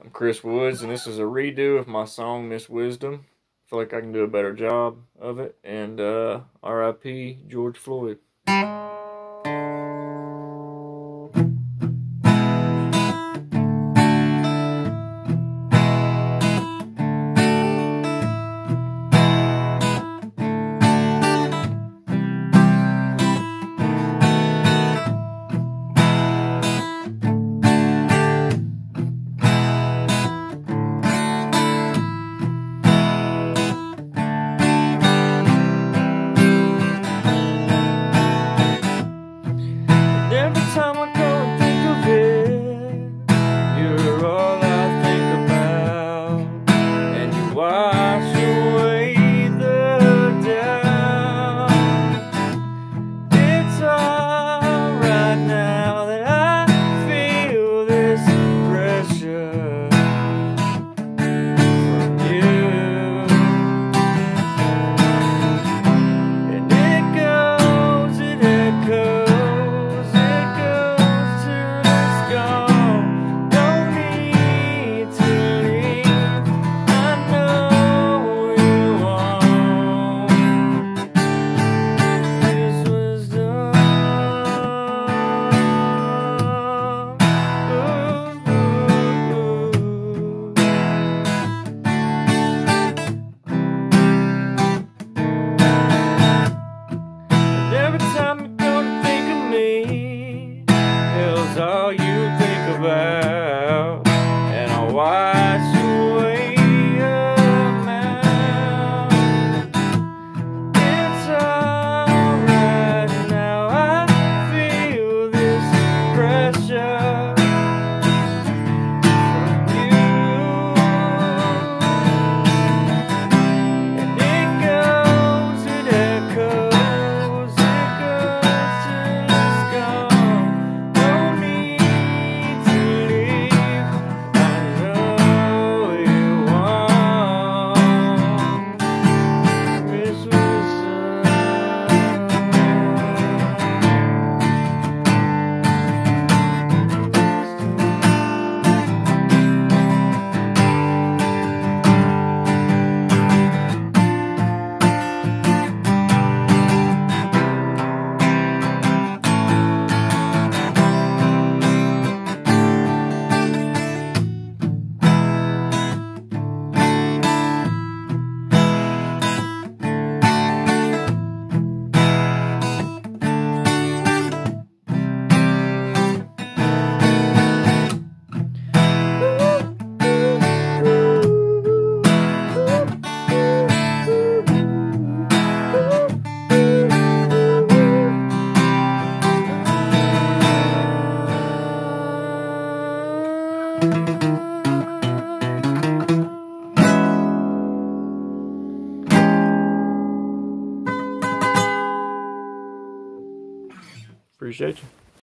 I'm Chris Woods, and this is a redo of my song Miss Wisdom. I feel like I can do a better job of it. And R.I.P. George Floyd. Every time I go and think of it, you're all I think about, and you wash away the doubt. It's alright now that I feel this pressure from you, and it goes, it echoes. Every time you're gonna think of me, hell's all you think about, and I'll wash away your mouth. It's alright now, I feel this pressure from you, and it goes, it echoes. Appreciate you.